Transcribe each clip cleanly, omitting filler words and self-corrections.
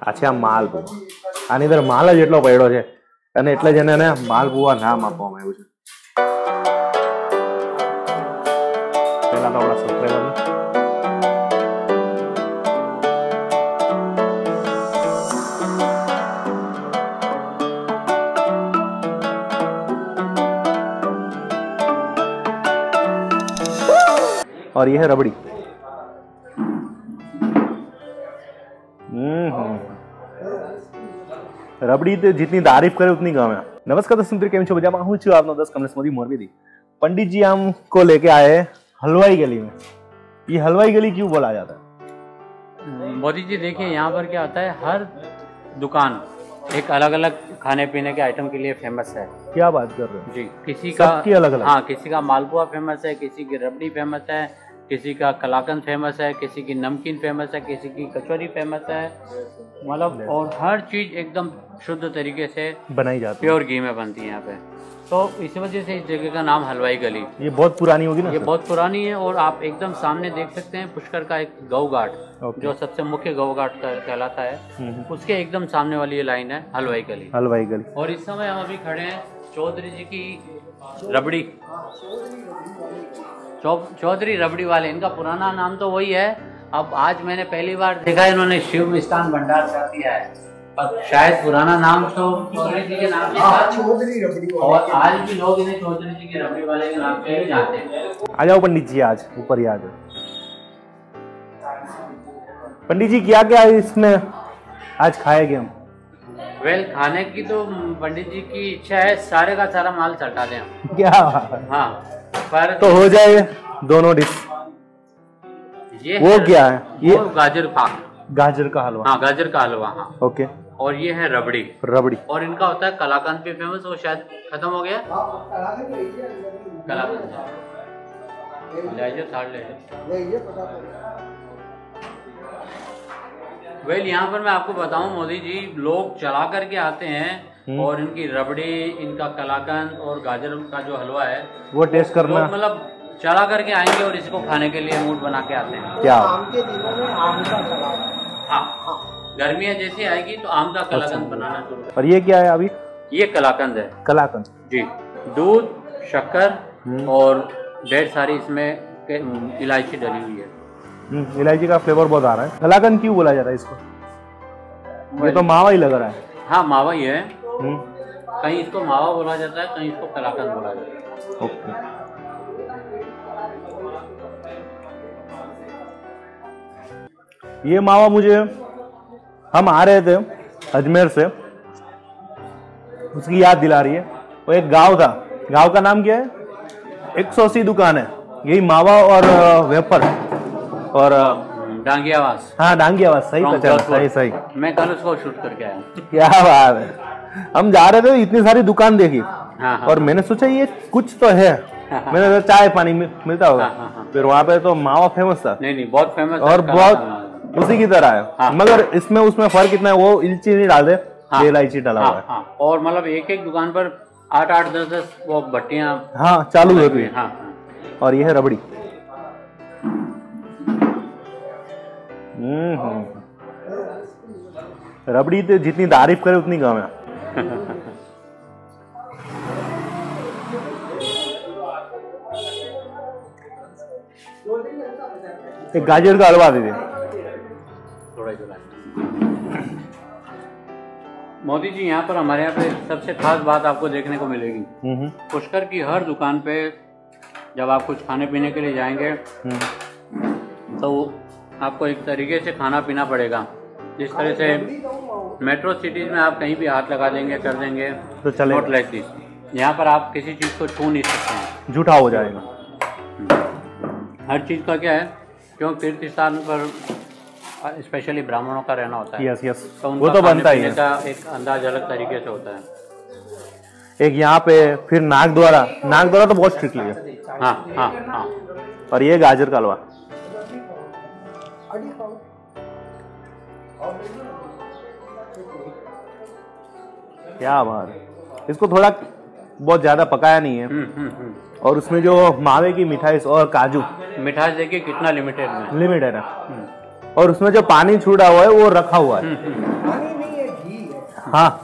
આ છે આ માલપુઆ. આની અંદર માલ જ એટલો પડ્યો છે અને એટલે જ એને માલપુઆ નામ આપવામાં આવ્યું છે. પહેલા તો આપણા સબસ્ક્રાઇબરને और ये है रबड़ी. रबड़ी तो जितनी तारीफ करे उतनी कम है. नमस्कार दोस्तों, मित्र केम छो मजामा? હું છું આપનો દોસ્ત કમલેશ મોદી મોરબીથી. पंडित जी हमको लेके आए हैं हलवाई गली में. ये हलवाई गली क्यों बोला जाता है? मोदी जी देखिए, यहाँ पर क्या होता है, हर दुकान एक अलग अलग खाने पीने के आइटम के लिए फेमस है. क्या बात कर रहे हो जी? किसी का अलग अलग. हाँ, किसी का मालपुआ फेमस है, किसी की रबड़ी फेमस है, किसी का कलाकंद फेमस है, किसी की नमकीन फेमस है, किसी की कचौरी फेमस है. मतलब और हर चीज़ एकदम शुद्ध तरीके से बनाई जाती है, प्योर घी में बनती है यहाँ पे. तो इस वजह से इस जगह का नाम हलवाई गली. ये बहुत पुरानी होगी ना? ये बहुत पुरानी है. और आप एकदम सामने देख सकते हैं पुष्कर का एक गौ घाट, जो सबसे मुख्य गौ घाट कहलाता है, उसके एकदम सामने वाली ये लाइन है हलवाई गली. हलवाई गली. और इस समय हम अभी खड़े हैं चौधरी जी की रबड़ी. चौधरी रबड़ी वाले, इनका पुराना नाम तो वही है. अब आज मैंने पहली बार देखा इन्होंने शिव मिष्ठान भंडार कर दिया है, पर शायद पुराना नाम तो चौधरी जी के नाम से था, चौधरी रबड़ी. और आज भी लोग इन्हें चौधरी जी की रबड़ी वाले के नाम से ही जानते हैं. आ जाओ पंडित जी, आज ऊपर ही आ जाओ. पंडित जी क्या क्या इसमें आज खाएंगे हम? वेल, खाने की तो पंडित जी की इच्छा है सारे का सारा माल चटा दें हम. क्या? हाँ, पर तो हो जाए दोनों डिश. ये वो क्या है? ये गाजर पाक, गाजर का हलवा. हाँ, गाजर का हलवा. हाँ, ओके. और ये है रबड़ी. रबड़ी. और इनका होता है कलाकंद भी फेमस, वो शायद खत्म हो गया. कलाकंद वेल, यहाँ पर मैं आपको बताऊं मोदी जी, लोग चला करके आते हैं और इनकी रबड़ी, इनका कलाकंद और गाजर का जो हलवा है वो टेस्ट करना, मतलब चला करके आएंगे और इसको खाने के लिए मूड बना के आते हैं. क्या? आम के दिनों में आम का कलाकंद. हाँ, गर्मियाँ जैसी आएगी तो आम का कलाकंद बनाना शुरू. और ये क्या है अभी? ये कलाकंद है. कलाकंद जी. दूध, शक्कर और ढेर सारी इसमें इलायची डली हुई है. इलायची का फ्लेवर बहुत आ रहा है. कलाकंद क्यों बोला जाता है इसको? ये तो मावा ही लग रहा है. हाँ, मावा ही है. कहीं इसको मावा बोला जाता है, कहीं इसको कलाकंद बोला जाता है. ओके. ये मावा मुझे, हम आ रहे थे अजमेर से, उसकी याद दिला रही है. वो एक गांव था, गांव का नाम क्या है? 180 दुकान है. यही मावा और वेफर और डांगियावास. हाँ, डांगियावास. सही पहचाना. सही सही. मैं कल उसको शूट करके आया. क्या बात है. हम जा रहे थे, इतनी सारी दुकान देखी. हाँ. और मैंने सोचा ये कुछ तो है. मैंने तो चाय पानी मिलता होगा. फिर वहाँ पे तो मावा फेमस था. नहीं, बहुत फेमस और बहुत उसी की तरह है. मगर इसमें उसमें फर्क कितना है, वो इलायची नहीं डालते, ये इलायची डाला हुआ है. और मतलब एक एक दुकान पर 8-8, 10-10 वो भट्टियाँ चालू होती है. हाँ. और ये है रबड़ी. रबड़ी तो जितनी तारीफ करे उतनी कम है. एक गाजर का हलवा दे दे. मोदी जी, यहाँ पर हमारे यहाँ पे सबसे खास बात आपको देखने को मिलेगी. पुष्कर की हर दुकान पे जब आप कुछ खाने पीने के लिए जाएंगे तो आपको एक तरीके से खाना पीना पड़ेगा. जिस तरह से मेट्रो सिटीज में आप कहीं भी हाथ लगा देंगे, कर देंगे तो चले. Not like this. यहाँ पर आप किसी चीज़ को छू नहीं सकते हैं, झूठा हो जाएगा. हर चीज़ का क्या है, क्योंकि तीर्थ स्थान पर स्पेशली ब्राह्मणों का रहना होता है. यस. तो वो तो बनता ही है. का एक अंदाज अलग तरीके से होता है. एक यहाँ पे फिर नागद्वारा तो बहुत स्ट्रिक्टली है. हाँ. और ये गाजर का हलवा. क्या बात है. इसको थोड़ा बहुत ज्यादा पकाया नहीं है. और उसमें जो मावे की मिठाई और काजू, मिठास देखिए कितना लिमिटेड में. लिमिटेड है. और उसमें जो पानी छूटा हुआ है वो रखा हुआ है। पानी नहीं है, घी है। हाँ,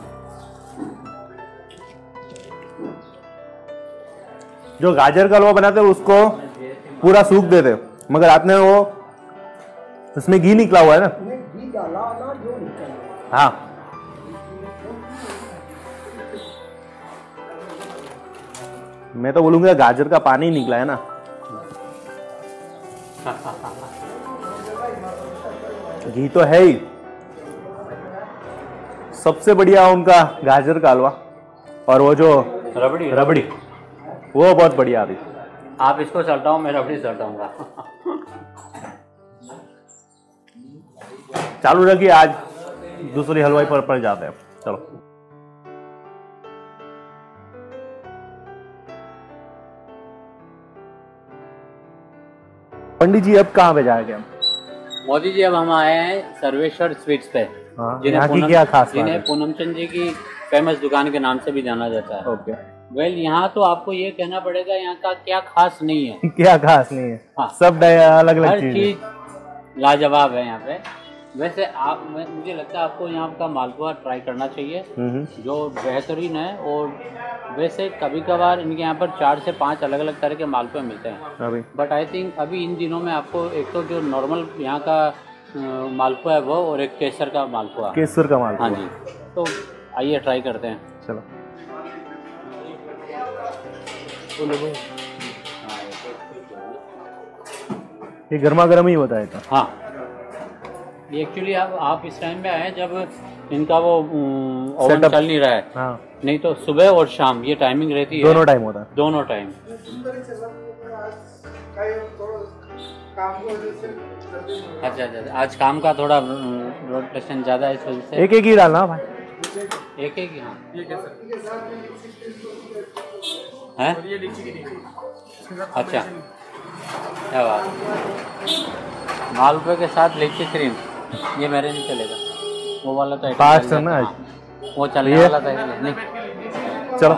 जो गाजर का हलवा बनाते हैं उसको पूरा सूख देते, मगर आपने वो उसमें घी निकला हुआ है ना। घी डाला ना जो निकला। हाँ, मैं तो बोलूंगा गाजर का पानी निकला है ना। घी तो है ही। सबसे बढ़िया उनका गाजर का हलवा और वो जो रबड़ी वो बहुत बढ़िया थी। आप इसको चलता हूँ, मैं रबड़ी चलटाऊंगा। चालू रखिए, आज दूसरी हलवाई पर जाते हैं। चलो। पंडित जी अब कहाँ पे जाएंगे हम? मोदी जी अब हम आए हैं सर्वेश्वर स्वीट्स पे। हाँ, यहाँ की क्या खास बात जिन्हें है? पूनम चंद जी की फेमस दुकान के नाम से भी जाना जाता है। ओके। वेल, यहाँ तो आपको ये कहना पड़ेगा यहाँ का क्या खास नहीं है। क्या खास नहीं है? हाँ। सब अलग अलग हर चीज चीज लाजवाब है यहाँ पे। वैसे मुझे लगता है आपको यहाँ का मालपुआ ट्राई करना चाहिए, जो बेहतरीन है। और वैसे कभी कभार इनके यहाँ पर 4 से 5 अलग अलग तरह के मालपुए मिलते हैं। बट आई थिंक अभी इन दिनों में आपको एक तो जो नॉर्मल यहाँ का मालपुआ है वो, और एक केसर का मालपुआ। केसर का मालपुआ। हाँ जी, तो आइए ट्राई करते हैं। चलो। ये गर्मा गर्म ही होता है तो। हाँ, ये एक्चुअली आप इस टाइम पे आए जब इनका वो ओवन चल नहीं रहा है। हाँ। नहीं तो सुबह और शाम ये टाइमिंग रहती है। दोनों टाइम होता है। दोनों टाइम। अच्छा, आज काम का थोड़ा रोटेशन ज्यादा है, इस वजह से एक ही डालना भाई। एक ही। हाँ, है। अच्छा, क्या बात। मालपुए के साथ लीची क्रीम, ये मेरे नहीं चलेगा। वो वाला तो फास्ट है ना आज। वो चलने वाला था नहीं। चलो।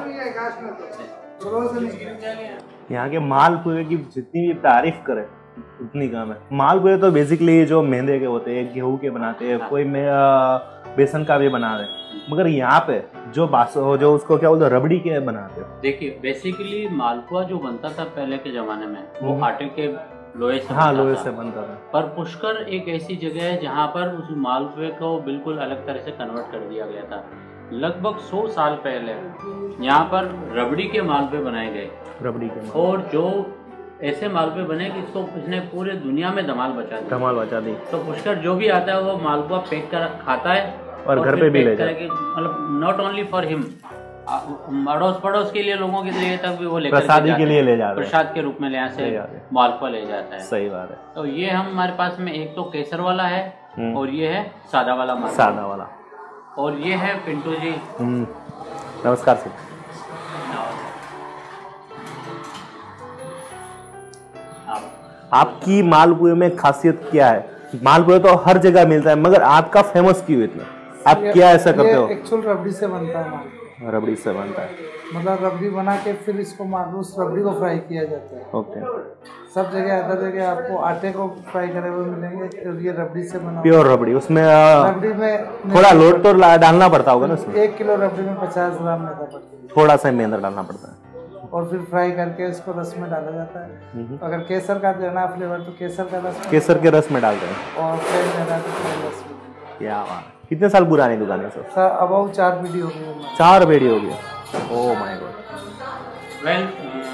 यहाँ के मालपुए की जितनी भी तारीफ करे उतनी कम है। मालपुए तो बेसिकली जो मैदे के होते हैं, गेहूं के बनाते हैं, कोई बेसन का भी बना रहे, मगर यहाँ पे जो उसको क्या बोलते हैं, रबड़ी के बनाते हैं। देखिए, बेसिकली मालपुआ जो बनता था पहले के जमाने में वो आटे के लोहे से। हाँ, लोहे से बनता था। पर पुष्कर एक ऐसी जगह है जहाँ पर उस मालपुए को बिल्कुल अलग तरह से कन्वर्ट कर दिया गया था। लगभग 100 साल पहले यहाँ पर रबड़ी के मालपुए बनाए गए। रबड़ी के और जो ऐसे मालपुए बने कि इसने पूरे दुनिया में धमाल बचा दी। तो पुष्कर जो भी आता है वो मालपुआ पैक कर खाता है और घर पे भी ले जाता है। मतलब नॉट ओनली फॉर हिम, अड़ोस पड़ोस के लिए, लोगों के लिए तक भी वो लेकर प्रसाद के लिए ले जाते हैं। प्रसाद के रूप में यहाँ से मालपुआ ले जाता है। सही बात है। तो ये हमारे पास में एक तो केसर वाला है और ये है सादा वाला मालपुआ। सादा वाला। और ये है पिंटू जी। नमस्कार सर। आपकी मालपुए में खासियत क्या है? मालपुए तो हर जगह मिलता है, मगर आपका फेमस क्यों इतना? आप क्या ऐसा करते हो? एक्चुअल रबड़ी से बनता है मालपुआ। रबड़ी से बनता है, मतलब रबड़ी बना के फिर इसको उस रबड़ी को फ्राई किया जाता है। ओके। सब जगह हर जगह आपको आटे को फ्राई करे हुए मिलेंगे, और ये रबड़ी से बना प्योर रबड़ी। उसमें रबड़ी में थोड़ा लोट तो डालना पड़ता होगा ना उसमें? 1 किलो रबड़ी में 50 ग्राम मैदा पड़ता है। थोड़ा सा मैदा डालना पड़ता है और फिर फ्राई करके इसको रस में डाला जाता है। अगर केसर का देना फ्लेवर तो केसर का रस, केसर के रस में डालते हैं, और प्लेन मैदा तो प्लेन रस में। क्या बात। कितने साल पुरानी दुकान है सर? अबाउट 4 पीढ़ी हो गई। 4 पीढ़ी हो गया। Oh my God. वेल,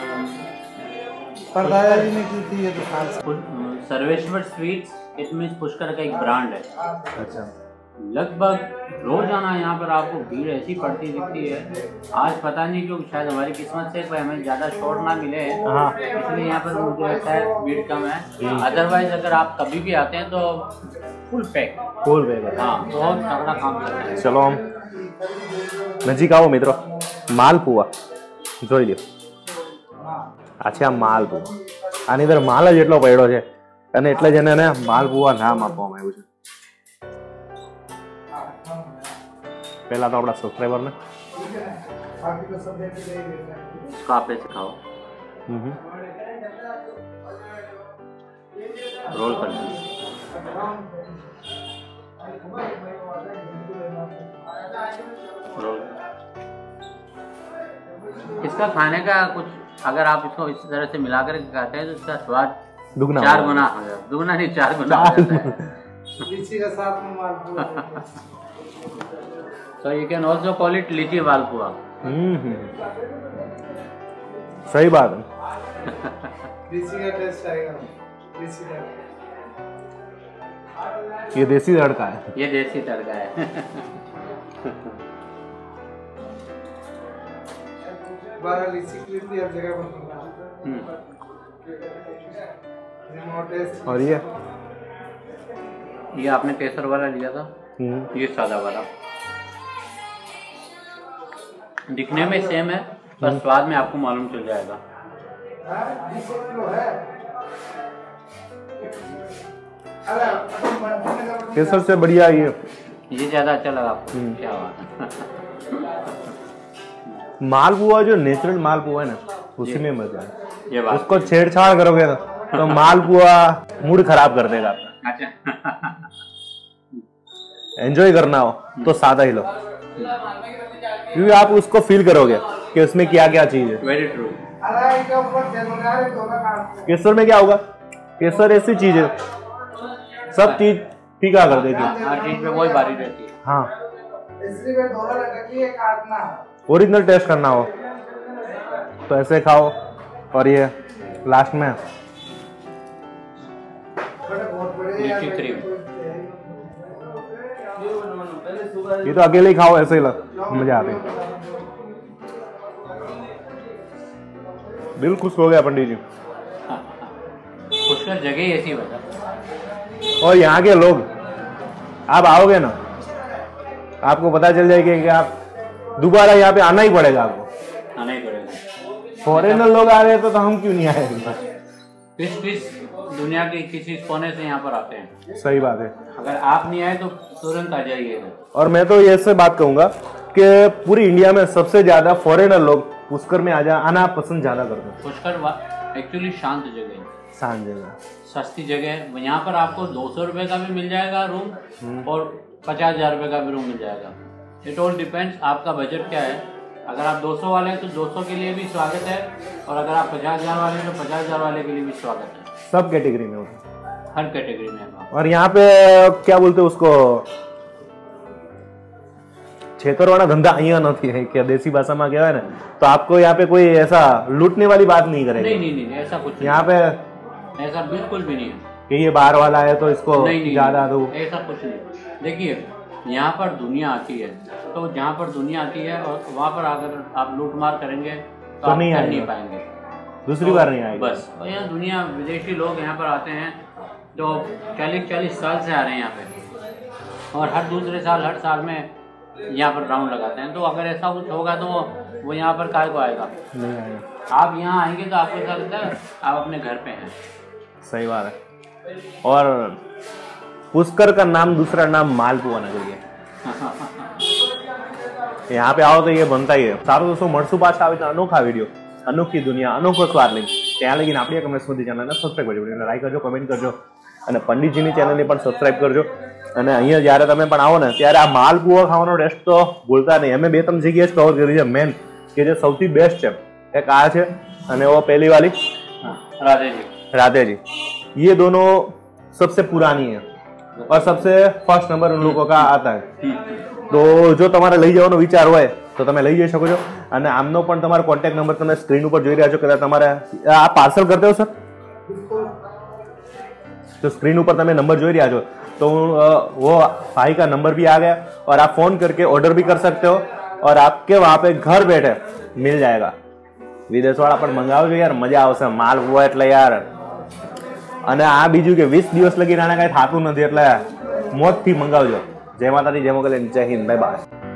परदादा जी ने की थी ये दुकान। सर्वेश्वर स्वीट्स इसमें पुष्कर का एक ब्रांड है। अच्छा। लगभग रोजाना यहाँ पर आपको भीड़ ऐसी पड़ती दिखती है। आज पता नहीं क्यों, शायद हमारी किस्मत से हमें ज़्यादा शॉट ना मिले, इसलिए यहाँ पर मुझे लगता है भीड़ कम है। अदरवाइज अगर आप कभी भी आते हैं तो फुल पैक। हाँ, बहुत तगड़ा काम करते हैं। चलो हम नजीक आओ મિત્રો। માલપુઆ જોઈ લ્યો। આ છે આ માલપુઆ। આની અંદર માલ જ એટલો પડ્યો છે અને એટલે જ એને માલપુઆ નામ આપવામાં આવ્યું છે। पहला तो अपना सब्सक्राइबर ने कापे से खाओ, रोल कर दो। इसका खाने का कुछ, अगर आप इसको इस तरह से मिलाकर खाते हैं तो इसका स्वाद दुगना 4 गुना हो जाता है। दुगना नहीं, 4 गुना हो जाता है। लीची का साथ में मालपुआ। So you can also call it लीची मालपुआ। सही बात है। लीची का टेस्ट आएगा। लीची का ये देसी तड़का है। ये देसी तड़का है। बारह लीची की भी हर जगह पर और ये आपने केसर वाला लिया था, ये सादा वाला। दिखने में सेम है पर स्वाद में आपको मालूम चल जाएगा। केसर से बढ़िया ये ज्यादा अच्छा लगा आपको। क्या बात है। मालपुआ जो नेचुरल मालपुआ है ना, उसी में मजा है। ये बात उसको छेड़छाड़ करोगे ना तो मालपुआ मूड खराब कर देगा आपका। अच्छा। एंजॉय करना हो तो सादा ही लो, क्योंकि आप उसको फील करोगे कि उसमें क्या क्या चीज है। Very true. केसर में क्या होगा, केसर ऐसी चीज है सब चीज फीका कर देगी। हर चीज में वही बारी रहती है। हाँ, ओरिजिनल टेस्ट करना हो तो ऐसे खाओ। और ये लास्ट में लीची क्रीम, ये तो अकेले ही खाओ, ऐसे ही मजा आते हैं। दिल खुश हो गया पंडित जी। पुष्कर जगह ही ऐसी बता। और यहाँ के लोग, आप आओगे ना आपको पता चल जाएगा कि आप दोबारा यहाँ पे आना ही पड़ेगा आपको। आना ही पड़ेगा। फॉरेनर लोग आ रहे हैं तो हम क्यों नहीं आएंगे। किस दुनिया के किसी कोने से यहाँ पर आते हैं। सही बात है। अगर आप नहीं आए तो तुरंत आ जाइए। और मैं तो ये से बात कहूंगा कि पूरी इंडिया में सबसे ज्यादा फॉरेनर लोग पुष्कर में आना पसंद ज्यादा करते हैं। पुष्कर एक्चुअली शांत जगह है, शांत जगह, सस्ती जगह है। यहाँ पर आपको 200 रुपए का भी मिल जाएगा रूम और 50,000 रुपए का भी रूम मिल जाएगा। इट ऑल डिपेंड्स आपका बजट क्या है। अगर आप 200 वाले हैं तो 200 के लिए भी स्वागत है, और अगर आप 50,000 वाले हैं तो 50,000 वाले के लिए भी स्वागत है। सब कैटेगरी में होता है, हर कैटेगरी में। और यहाँ पे क्या बोलते हैं उसको, छेतरवाना धंधा અહીંયા નથી है क्या, देसी भाषा में क्या है ना, तो आपको यहाँ पे कोई ऐसा लूटने वाली बात नहीं करेगा। नहीं, ऐसा कुछ यहाँ पे ऐसा बिल्कुल भी नहीं है कि ये बाहर वाला है तो इसको ज्यादा दो, ऐसा कुछ नहीं। देखिए यहाँ पर दुनिया आती है, तो जहाँ पर दुनिया आती है और वहाँ पर अगर आप लूटमार करेंगे तो आप नहीं पाएंगे, दूसरी बार नहीं आएगी बस। और यहाँ दुनिया, विदेशी लोग यहाँ पर आते हैं जो 40 साल से आ रहे हैं यहाँ पे, और हर दूसरे साल, हर साल में यहाँ पर राउंड लगाते हैं। तो अगर ऐसा कुछ होगा तो वो यहाँ पर काय को आएगा, नहीं आएगा। आप यहाँ आएंगे तो आपको ऐसा लगता है आप अपने घर पे हैं। सही बात है। और पुष्कर का नाम, दूसरा नाम मालपुआ नगरी है। यहाँ पे आओ तो ये बनता ही है। सारो दोस्तों મળશું પાછા આવી અનોખા વિડીયો, અનોખી દુનિયા, અનોખો સ્વાદ લઈને। ત્યાં લગીને આપણી કમેન્ટ્સમાંથી ચેનલને સબસ્ક્રાઇબ કરજો, લાઈક કરજો, કમેન્ટ કરજો, અને પંડિતજીની ચેનલને પણ સબસ્ક્રાઇબ કરજો। અને અહીંયા જ્યારે તમે પણ આવો ને ત્યારે આ માલપુઆ ખાવાનો ટેસ્ટ તો ભૂલતા નહીં। અમે 2-3 જગ્યાએ કવર કરી છે, મેન કે જે સૌથી બેસ્ટ છે એક આ છે, અને वो पहली वाली राधे जी। ये दोनों सबसे पुरानी है और सबसे फर्स्ट नंबर उन लोगों का आता है। तो जो તમારે લઈ જવાનો વિચાર હોય તો તમે લઈ જઈ શકો છો। અને આમનો પણ તમારો કોન્ટેક્ટ નંબર તમે સ્ક્રીન ઉપર જોઈ રહ્યા છો। કદાચ તમારે આ પાર્સલ કરते हो सर, तो स्क्रीन ऊपर તમે नंबर જોઈ રહ્યા છો तो वो भाई का नंबर भी आ गया, और आप फोन करके ऑर्डर भी कर सकते हो, और आपके वहां पे घर बैठे मिल जाएगा। विदेश वाला पण मंगावજો यार, मजा आवશે। मालपुआ એટલે यार, અને આ બીજું કે 20 દિવસ લગી રાણા કઈ થાતું નથી, એટલે મોજથી મંગાવજો। જય માતાજી, જય મોગલ, જય હિન્દ, બાય બાય।